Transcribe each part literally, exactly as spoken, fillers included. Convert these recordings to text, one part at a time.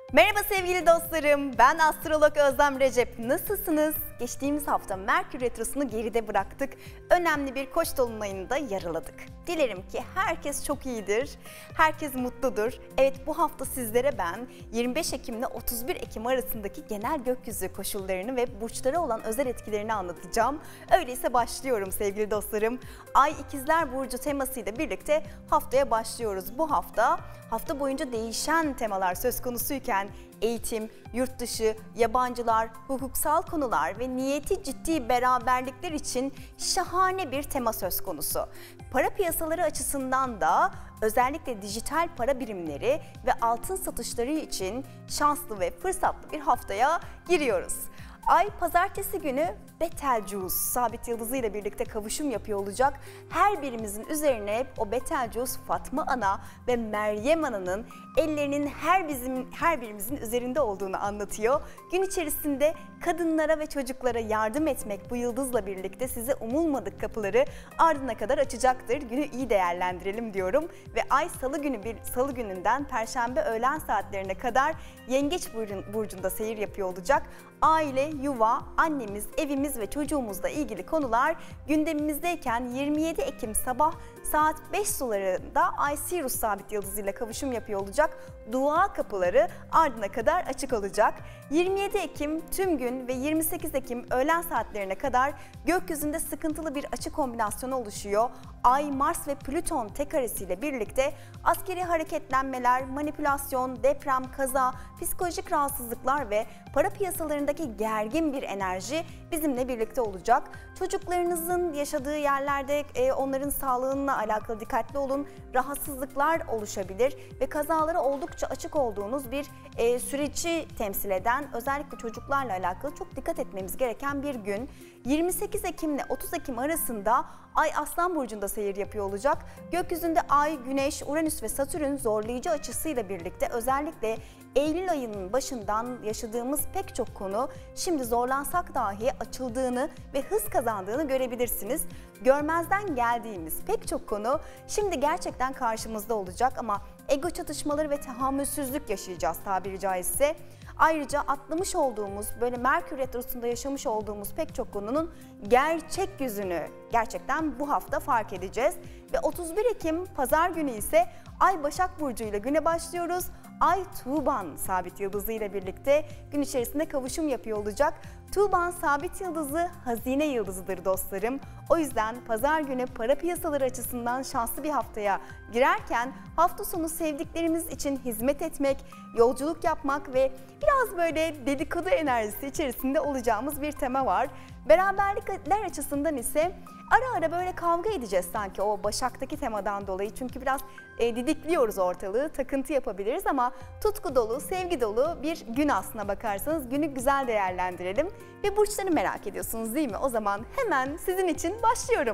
Merhaba sevgili dostlarım, ben astrolog Özlem Recep. Nasılsınız? Geçtiğimiz hafta Merkür Retrosu'nu geride bıraktık. Önemli bir Koç dolunayını da yarıladık. Dilerim ki herkes çok iyidir, herkes mutludur. Evet, bu hafta sizlere ben yirmi beş Ekim ile otuz bir Ekim arasındaki genel gökyüzü koşullarını ve burçlara olan özel etkilerini anlatacağım. Öyleyse başlıyorum sevgili dostlarım. Ay İkizler Burcu temasıyla birlikte haftaya başlıyoruz. Bu hafta, hafta boyunca değişen temalar söz konusuyken eğitim, yurt dışı, yabancılar, hukuksal konular ve niyeti ciddi beraberlikler için şahane bir tema söz konusu. Para piyasaları açısından da özellikle dijital para birimleri ve altın satışları için şanslı ve fırsatlı bir haftaya giriyoruz. Ay pazartesi günü Betelgeuse sabit yıldızı ile birlikte kavuşum yapıyor olacak. Her birimizin üzerine o Betelgeuse Fatma Ana ve Meryem Ana'nın ellerinin her bizim her birimizin üzerinde olduğunu anlatıyor. Gün içerisinde kadınlara ve çocuklara yardım etmek bu yıldızla birlikte size umulmadık kapıları ardına kadar açacaktır. Günü iyi değerlendirelim diyorum ve Ay Salı günü bir Salı gününden Perşembe öğlen saatlerine kadar Yengeç burcunda seyir yapıyor olacak. Aile, yuva, annemiz, evimiz ve çocuğumuzla ilgili konular gündemimizdeyken yirmi yedi Ekim sabah saat beş sularında Ay Sirius sabit yıldızı ile kavuşum yapıyor olacak. Dua kapıları ardına kadar açık olacak. yirmi yedi Ekim tüm gün ve yirmi sekiz Ekim öğlen saatlerine kadar gökyüzünde sıkıntılı bir açı kombinasyonu oluşuyor. Ay, Mars ve Plüton tek karesiyle birlikte askeri hareketlenmeler, manipülasyon, deprem, kaza, psikolojik rahatsızlıklar ve para piyasalarındaki gergin bir enerji bizimle birlikte olacak. Çocuklarınızın yaşadığı yerlerde e, onların sağlığına alakalı dikkatli olun. Rahatsızlıklar oluşabilir ve kazalara oldukça açık olduğunuz bir e, süreci temsil eden, özellikle çocuklarla alakalı çok dikkat etmemiz gereken bir gün. yirmi sekiz Ekim ile otuz Ekim arasında Ay Aslan Burcu'nda seyir yapıyor olacak. Gökyüzünde Ay, Güneş, Uranüs ve Satürn zorlayıcı açısıyla birlikte özellikle Eylül ayının başından yaşadığımız pek çok konu şimdi zorlansak dahi açıldığını ve hız kazandığını görebilirsiniz. Görmezden geldiğimiz pek çok konu şimdi gerçekten karşımızda olacak ama ego çatışmaları ve tahammülsüzlük yaşayacağız tabiri caizse. Ayrıca atlamış olduğumuz, böyle Merkür Retrosu'nda yaşamış olduğumuz pek çok konunun gerçek yüzünü gerçekten bu hafta fark edeceğiz. Ve otuz bir Ekim Pazar günü ise Ay Başak Burcu ile güne başlıyoruz. Ay Tuğban sabit yıldızı ile birlikte gün içerisinde kavuşum yapıyor olacak. Tuğban sabit yıldızı hazine yıldızıdır dostlarım. O yüzden pazar günü para piyasaları açısından şanslı bir haftaya girerken hafta sonu sevdiklerimiz için hizmet etmek, yolculuk yapmak ve biraz böyle dedikodu enerjisi içerisinde olacağımız bir tema var. Beraberlikler açısından ise ara ara böyle kavga edeceğiz sanki o Başak'taki temadan dolayı. Çünkü biraz e, didikliyoruz ortalığı, takıntı yapabiliriz ama tutku dolu, sevgi dolu bir gün aslına bakarsanız günü güzel değerlendirelim. Ve burçları merak ediyorsunuz değil mi? O zaman hemen sizin için başlıyorum.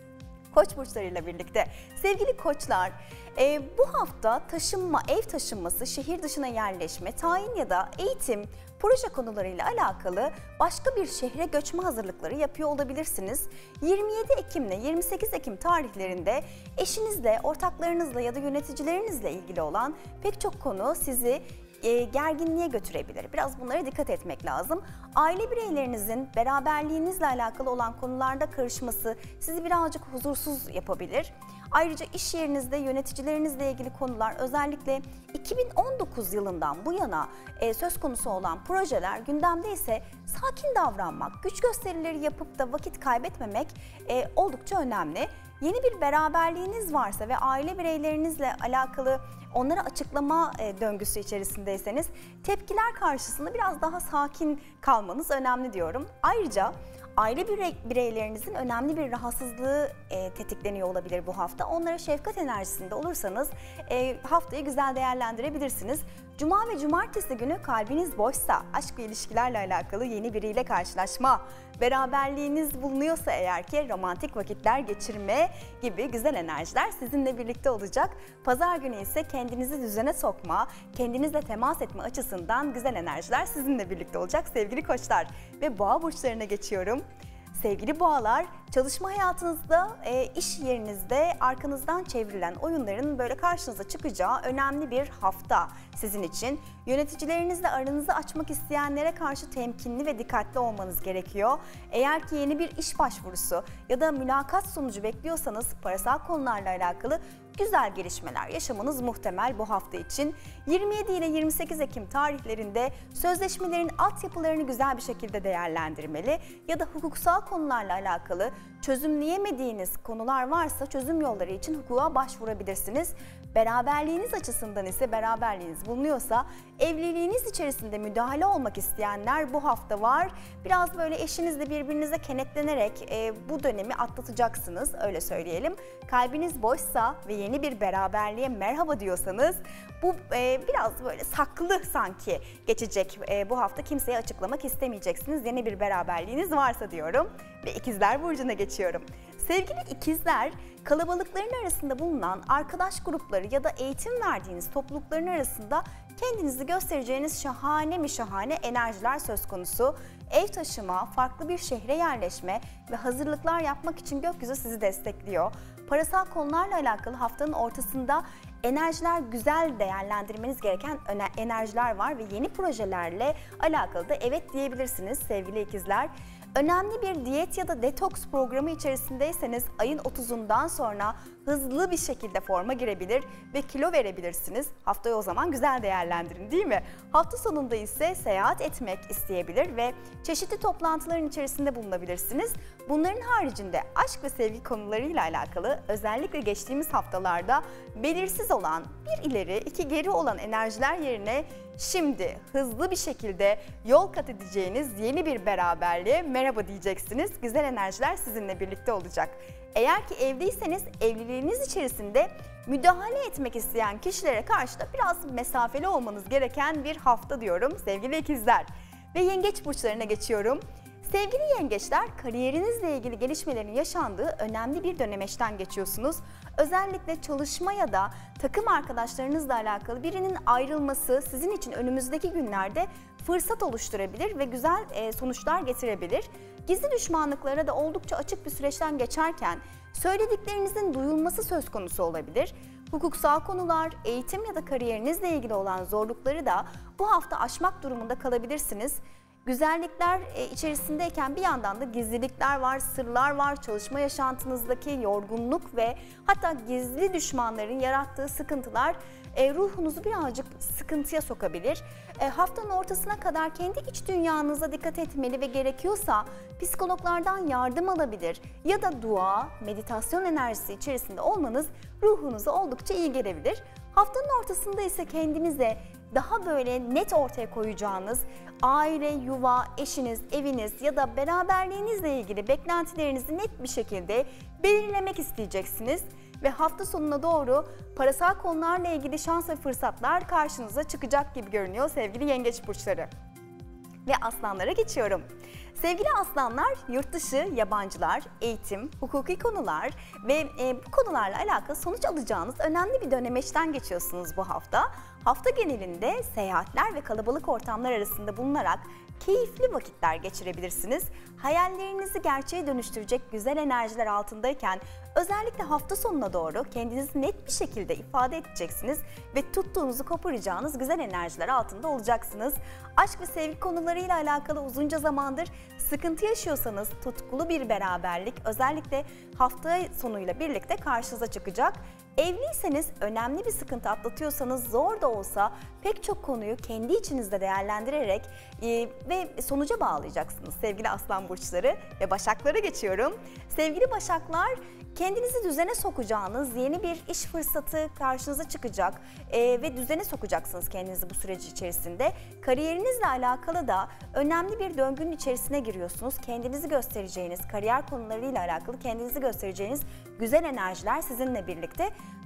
Koç burçlarıyla birlikte. Sevgili koçlar, e, bu hafta taşınma, ev taşınması, şehir dışına yerleşme, tayin ya da eğitim, proje konularıyla alakalı başka bir şehre göçme hazırlıkları yapıyor olabilirsiniz. yirmi yedi Ekim ile yirmi sekiz Ekim tarihlerinde eşinizle, ortaklarınızla ya da yöneticilerinizle ilgili olan pek çok konu sizi E, gerginliğe götürebilir. Biraz bunlara dikkat etmek lazım. Aile bireylerinizin beraberliğinizle alakalı olan konularda karışması sizi birazcık huzursuz yapabilir. Ayrıca iş yerinizde yöneticilerinizle ilgili konular, özellikle iki bin on dokuz yılından bu yana e, söz konusu olan projeler gündemde ise sakin davranmak, güç gösterileri yapıp da vakit kaybetmemek e, oldukça önemli. Yeni bir beraberliğiniz varsa ve aile bireylerinizle alakalı onlara açıklama e, döngüsü içerisindeyseniz tepkiler karşısında biraz daha sakin kalmanız önemli diyorum. Ayrıca aile birey, bireylerinizin önemli bir rahatsızlığı e, tetikleniyor olabilir bu hafta. Onlara şefkat enerjisinde olursanız e, haftayı güzel değerlendirebilirsiniz. Cuma ve cumartesi günü kalbiniz boşsa, aşk ve ilişkilerle alakalı yeni biriyle karşılaşma, beraberliğiniz bulunuyorsa eğer ki romantik vakitler geçirme gibi güzel enerjiler sizinle birlikte olacak. Pazar günü ise kendinizi düzene sokma, kendinizle temas etme açısından güzel enerjiler sizinle birlikte olacak sevgili koçlar. Ve boğa burçlarına geçiyorum. Sevgili boğalar, çalışma hayatınızda, e, iş yerinizde arkanızdan çevrilen oyunların böyle karşınıza çıkacağı önemli bir hafta sizin için. Yöneticilerinizle aranızı açmak isteyenlere karşı temkinli ve dikkatli olmanız gerekiyor. Eğer ki yeni bir iş başvurusu ya da mülakat sonucu bekliyorsanız parasal konularla alakalı güzel gelişmeler yaşamanız muhtemel bu hafta için. yirmi yedi ile yirmi sekiz Ekim tarihlerinde sözleşmelerin altyapılarını güzel bir şekilde değerlendirmeli ya da hukuksal konularla alakalı çözümleyemediğiniz konular varsa çözüm yolları için hukuka başvurabilirsiniz. Beraberliğiniz açısından ise beraberliğiniz bulunuyorsa evliliğiniz içerisinde müdahale olmak isteyenler bu hafta var. Biraz böyle eşinizle birbirinize kenetlenerek e, bu dönemi atlatacaksınız, öyle söyleyelim. Kalbiniz boşsa ve yeni bir beraberliğe merhaba diyorsanız bu e, biraz böyle saklı sanki geçecek. E, bu hafta kimseye açıklamak istemeyeceksiniz yeni bir beraberliğiniz varsa diyorum ve İkizler Burcu'na geçiyorum. Sevgili ikizler, kalabalıkların arasında bulunan arkadaş grupları ya da eğitim verdiğiniz toplulukların arasında kendinizi göstereceğiniz şahane mi şahane enerjiler söz konusu. Ev taşıma, farklı bir şehre yerleşme ve hazırlıklar yapmak için gökyüzü sizi destekliyor. Parasal konularla alakalı haftanın ortasında enerjiler güzel değerlendirmeniz gereken enerjiler var ve yeni projelerle alakalı da evet diyebilirsiniz sevgili ikizler. Önemli bir diyet ya da detoks programı içerisindeyseniz ayın otuzundan sonra hızlı bir şekilde forma girebilir ve kilo verebilirsiniz. Haftayı o zaman güzel değerlendirin, değil mi? Hafta sonunda ise seyahat etmek isteyebilir ve çeşitli toplantıların içerisinde bulunabilirsiniz. Bunların haricinde aşk ve sevgi konularıyla alakalı özellikle geçtiğimiz haftalarda belirsiz olan bir ileri iki geri olan enerjiler yerine şimdi hızlı bir şekilde yol kat edeceğiniz yeni bir beraberliğe merhaba diyeceksiniz. Güzel enerjiler sizinle birlikte olacak. Eğer ki evliyseniz evliliğiniz içerisinde müdahale etmek isteyen kişilere karşı da biraz mesafeli olmanız gereken bir hafta diyorum sevgili ikizler. Ve yengeç burçlarına geçiyorum. Sevgili yengeçler, kariyerinizle ilgili gelişmelerin yaşandığı önemli bir dönemeçten geçiyorsunuz. Özellikle çalışma ya da takım arkadaşlarınızla alakalı birinin ayrılması sizin için önümüzdeki günlerde fırsat oluşturabilir ve güzel sonuçlar getirebilir. Gizli düşmanlıklara da oldukça açık bir süreçten geçerken söylediklerinizin duyulması söz konusu olabilir. Hukuksal konular, eğitim ya da kariyerinizle ilgili olan zorlukları da bu hafta aşmak durumunda kalabilirsiniz. Güzellikler içerisindeyken bir yandan da gizlilikler var, sırlar var, çalışma yaşantınızdaki yorgunluk ve hatta gizli düşmanların yarattığı sıkıntılar ruhunuzu birazcık sıkıntıya sokabilir. Haftanın ortasına kadar kendi iç dünyanıza dikkat etmeli ve gerekiyorsa psikologlardan yardım alabilir ya da dua, meditasyon enerjisi içerisinde olmanız ruhunuza oldukça iyi gelebilir. Haftanın ortasında ise kendinize daha böyle net ortaya koyacağınız aile, yuva, eşiniz, eviniz ya da beraberliğinizle ilgili beklentilerinizi net bir şekilde belirlemek isteyeceksiniz. Ve hafta sonuna doğru parasal konularla ilgili şans ve fırsatlar karşınıza çıkacak gibi görünüyor sevgili yengeç burçları. Ve aslanlara geçiyorum. Sevgili aslanlar, yurt dışı, yabancılar, eğitim, hukuki konular ve e, bu konularla alakalı sonuç alacağınız önemli bir dönemeçten geçiyorsunuz bu hafta. Hafta genelinde seyahatler ve kalabalık ortamlar arasında bulunarak keyifli vakitler geçirebilirsiniz. Hayallerinizi gerçeğe dönüştürecek güzel enerjiler altındayken özellikle hafta sonuna doğru kendinizi net bir şekilde ifade edeceksiniz ve tuttuğunuzu koparacağınız güzel enerjiler altında olacaksınız. Aşk ve sevgi konularıyla alakalı uzunca zamandır sıkıntı yaşıyorsanız tutkulu bir beraberlik özellikle hafta sonuyla birlikte karşınıza çıkacak. Evliyseniz önemli bir sıkıntı atlatıyorsanız zor da olsa pek çok konuyu kendi içinizde değerlendirerek e, ve sonuca bağlayacaksınız sevgili aslan burçları ve başaklara geçiyorum. Sevgili başaklar, kendinizi düzene sokacağınız yeni bir iş fırsatı karşınıza çıkacak e, ve düzene sokacaksınız kendinizi bu süreç içerisinde. Kariyerinizle alakalı da önemli bir döngünün içerisine giriyorsunuz. Kendinizi göstereceğiniz, kariyer konularıyla alakalı kendinizi göstereceğiniz güzel enerjiler sizinle birlikte.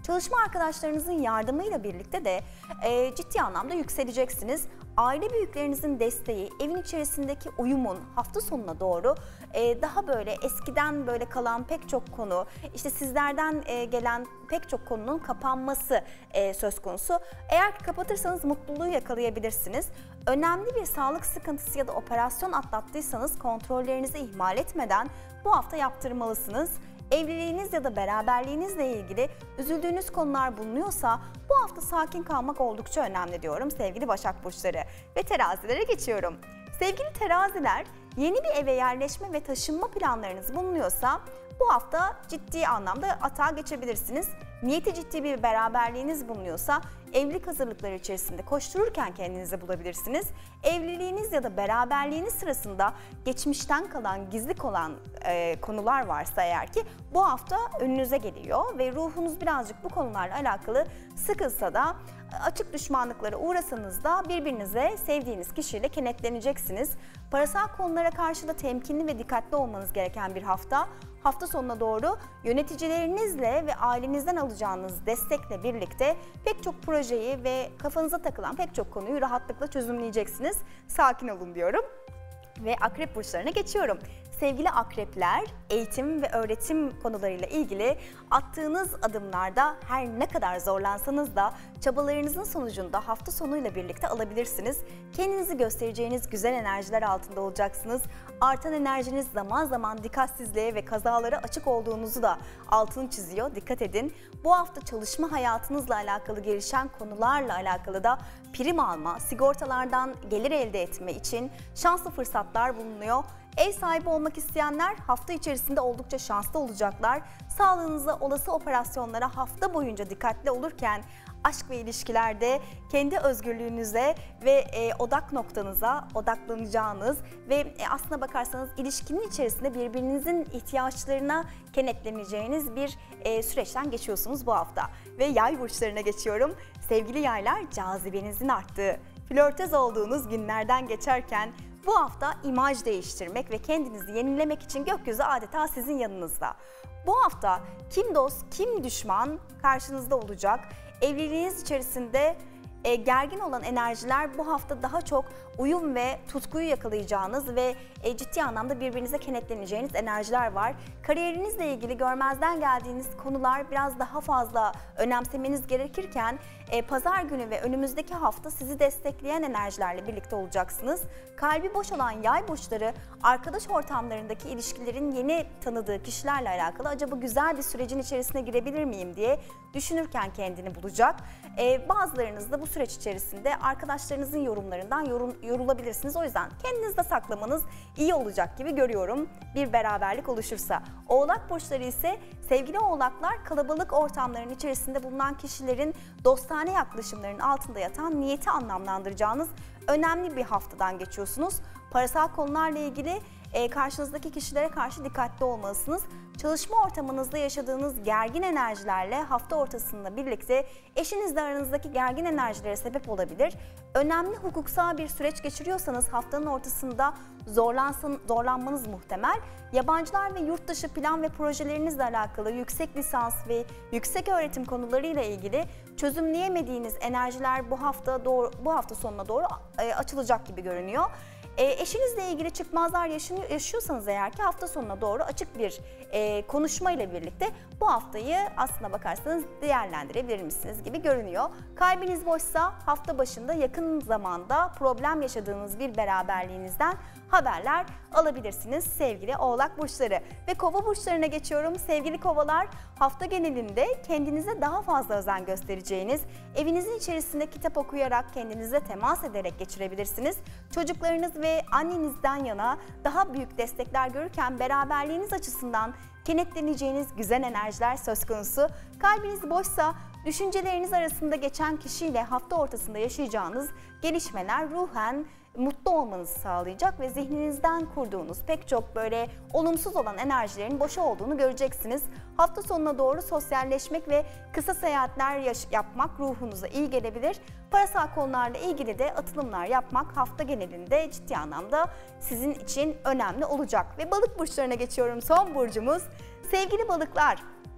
Çalışma arkadaşlarınızın yardımıyla birlikte de e, ciddi anlamda yükseleceksiniz. Aile büyüklerinizin desteği, evin içerisindeki uyumun hafta sonuna doğru e, daha böyle eskiden böyle kalan pek çok konu, işte sizlerden e, gelen pek çok konunun kapanması e, söz konusu. Eğer ki kapatırsanız mutluluğu yakalayabilirsiniz. Önemli bir sağlık sıkıntısı ya da operasyon atlattıysanız kontrollerinizi ihmal etmeden bu hafta yaptırmalısınız. Evliliğiniz ya da beraberliğinizle ilgili üzüldüğünüz konular bulunuyorsa bu hafta sakin kalmak oldukça önemli diyorum sevgili Başak Burçları. Ve terazilere geçiyorum. Sevgili teraziler, yeni bir eve yerleşme ve taşınma planlarınız bulunuyorsa bu hafta ciddi anlamda atağa geçebilirsiniz. Niyeti ciddi bir beraberliğiniz bulunuyorsa evlilik hazırlıkları içerisinde koştururken kendinizi bulabilirsiniz. Evliliğiniz ya da beraberliğiniz sırasında geçmişten kalan, gizli kalan e, konular varsa eğer ki bu hafta önünüze geliyor ve ruhunuz birazcık bu konularla alakalı sıkılsa da açık düşmanlıklara uğrasanız da birbirinize sevdiğiniz kişiyle kenetleneceksiniz. Parasal konulara karşı da temkinli ve dikkatli olmanız gereken bir hafta. Hafta sonuna doğru yöneticilerinizle ve ailenizden alacağınız destekle birlikte pek çok projeyi ve kafanıza takılan pek çok konuyu rahatlıkla çözümleyeceksiniz. Sakin olun diyorum. Ve akrep burçlarına geçiyorum. Sevgili akrepler, eğitim ve öğretim konularıyla ilgili attığınız adımlarda her ne kadar zorlansanız da çabalarınızın sonucunda hafta sonuyla birlikte alabilirsiniz. Kendinizi göstereceğiniz güzel enerjiler altında olacaksınız. Artan enerjiniz zaman zaman dikkatsizliğe ve kazalara açık olduğunuzu da altını çiziyor. Dikkat edin. Bu hafta çalışma hayatınızla alakalı gelişen konularla alakalı da prim alma, sigortalardan gelir elde etme için şanslı fırsatlar bulunuyor. Ev sahibi olmak isteyenler hafta içerisinde oldukça şanslı olacaklar. Sağlığınıza olası operasyonlara hafta boyunca dikkatli olurken aşk ve ilişkilerde kendi özgürlüğünüze ve e, odak noktanıza odaklanacağınız ve e, aslına bakarsanız ilişkinin içerisinde birbirinizin ihtiyaçlarına kenetleneceğiniz bir e, süreçten geçiyorsunuz bu hafta. Ve yay burçlarına geçiyorum. Sevgili yaylar, cazibenizin arttığı, flörtöz olduğunuz günlerden geçerken bu hafta imaj değiştirmek ve kendinizi yenilemek için gökyüzü adeta sizin yanınızda. Bu hafta kim dost, kim düşman karşınızda olacak. Evliliğiniz içerisinde e, gergin olan enerjiler bu hafta daha çok uyum ve tutkuyu yakalayacağınız ve e, ciddi anlamda birbirinize kenetleneceğiniz enerjiler var. Kariyerinizle ilgili görmezden geldiğiniz konular biraz daha fazla önemsemeniz gerekirken e, pazar günü ve önümüzdeki hafta sizi destekleyen enerjilerle birlikte olacaksınız. Kalbi boş olan yay burçları arkadaş ortamlarındaki ilişkilerin yeni tanıdığı kişilerle alakalı acaba güzel bir sürecin içerisine girebilir miyim diye düşünürken kendini bulacak. E, bazılarınız da bu süreç içerisinde arkadaşlarınızın yorumlarından yorum, yorulabilirsiniz. O yüzden kendinizde saklamanız iyi olacak gibi görüyorum bir beraberlik oluşursa. Oğlak burçları ise sevgili oğlaklar kalabalık ortamların içerisinde bulunan kişilerin dostane yaklaşımlarının altında yatan niyeti anlamlandıracağınız önemli bir haftadan geçiyorsunuz. Parasal konularla ilgili e, karşınızdaki kişilere karşı dikkatli olmalısınız. Çalışma ortamınızda yaşadığınız gergin enerjilerle hafta ortasında birlikte eşinizle aranızdaki gergin enerjilere sebep olabilir. Önemli hukuksal bir süreç geçiriyorsanız haftanın ortasında zorlansın, zorlanmanız muhtemel. Yabancılar ve yurt dışı plan ve projelerinizle alakalı yüksek lisans ve yüksek öğretim konularıyla ilgili çözümleyemediğiniz enerjiler bu hafta doğru, bu hafta sonuna doğru e, açılacak gibi görünüyor. E, eşinizle ilgili çıkmazlar yaşıyorsanız eğer ki hafta sonuna doğru açık bir e, konuşma ile birlikte bu haftayı aslına bakarsanız değerlendirebilir misiniz gibi görünüyor. Kalbiniz boşsa hafta başında yakın zamanda problem yaşadığınız bir beraberliğinizden haberler alabilirsiniz sevgili oğlak burçları. Ve kova burçlarına geçiyorum. Sevgili kovalar, hafta genelinde kendinize daha fazla özen göstereceğiniz, evinizin içerisinde kitap okuyarak, kendinize temas ederek geçirebilirsiniz. Çocuklarınız ve annenizden yana daha büyük destekler görürken beraberliğiniz açısından kenetleneceğiniz güzel enerjiler söz konusu. Kalbiniz boşsa düşünceleriniz arasında geçen kişiyle hafta ortasında yaşayacağınız gelişmeler ruhen mutlu olmanızı sağlayacak ve zihninizden kurduğunuz pek çok böyle olumsuz olan enerjilerin boşa olduğunu göreceksiniz. Hafta sonuna doğru sosyalleşmek ve kısa seyahatler yapmak ruhunuza iyi gelebilir. Parasal konularla ilgili de atılımlar yapmak hafta genelinde ciddi anlamda sizin için önemli olacak. Ve balık burçlarına geçiyorum, son burcumuz. Sevgili balıklar,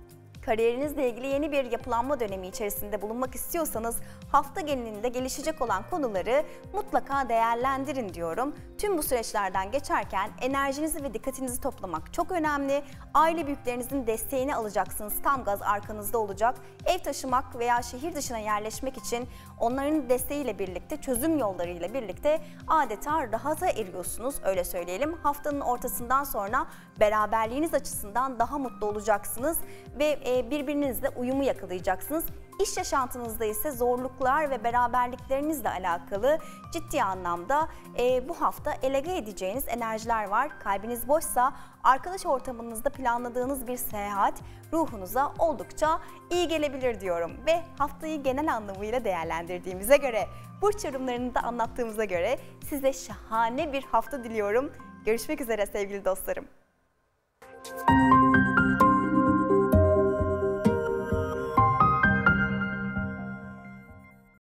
kariyerinizle ilgili yeni bir yapılanma dönemi içerisinde bulunmak istiyorsanız hafta genelinde gelişecek olan konuları mutlaka değerlendirin diyorum. Tüm bu süreçlerden geçerken enerjinizi ve dikkatinizi toplamak çok önemli. Aile büyüklerinizin desteğini alacaksınız. Tam gaz arkanızda olacak. Ev taşımak veya şehir dışına yerleşmek için onların desteğiyle birlikte, çözüm yollarıyla birlikte adeta rahata eriyorsunuz, öyle söyleyelim. Haftanın ortasından sonra beraberliğiniz açısından daha mutlu olacaksınız ve birbirinizle uyumu yakalayacaksınız. İş yaşantınızda ise zorluklar ve beraberliklerinizle alakalı ciddi anlamda e, bu hafta elege edeceğiniz enerjiler var. Kalbiniz boşsa arkadaş ortamınızda planladığınız bir seyahat ruhunuza oldukça iyi gelebilir diyorum. Ve haftayı genel anlamıyla değerlendirdiğimize göre, burç yorumlarını da anlattığımıza göre size şahane bir hafta diliyorum. Görüşmek üzere sevgili dostlarım.